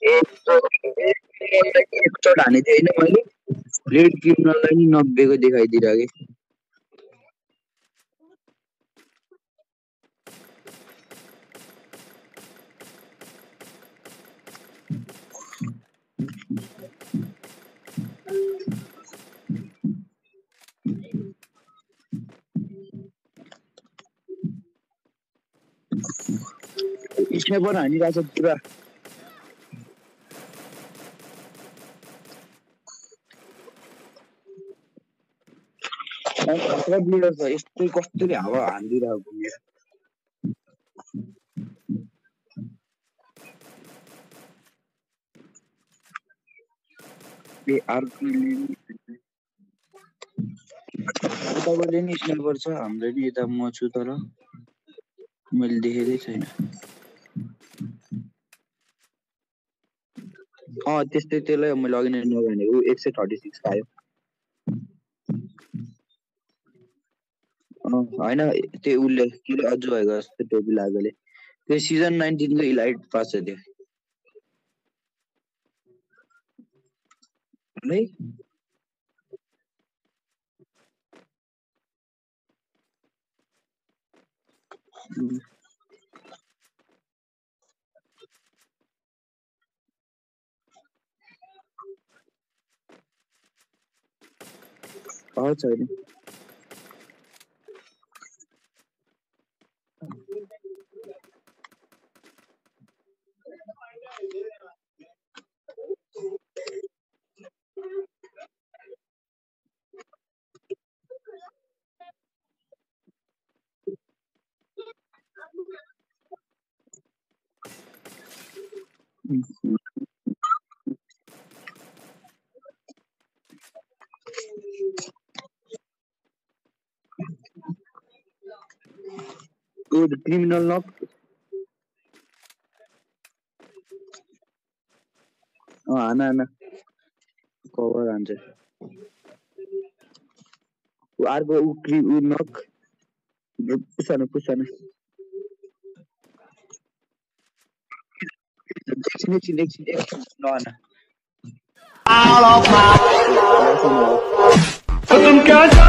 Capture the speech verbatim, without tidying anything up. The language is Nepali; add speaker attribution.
Speaker 1: एकचोट हानेको थिएँ होइन मैले रेड क्रिमिनललाई नि नब्बेको देखाइदिइरहेको स्नाइपर हानिरहेको छ पुरा ब्लिडर छ यस्तै कस्तरी हावा हानिदिरहेको तपाईँले नि स्नाइपर छ हाम्रो नि यता म छु तर मैले देखेकै छैन अँ त्यस्तै त्यसलाई मैले अघि नै नभनेको एक सय थर्टी सिक्स पायो होइन त्यो उसले के अझ भएको जस्तो टोपी लागेकोले त्यो सिजन नाइन्टिनको इलाइट पास छ त्यो है छैन Good criminal knock. Oh, Anna, Anna. Cover answer. Argo criminal knock. Push on, push on. Next, next, next, next. No, Anna. Out of my.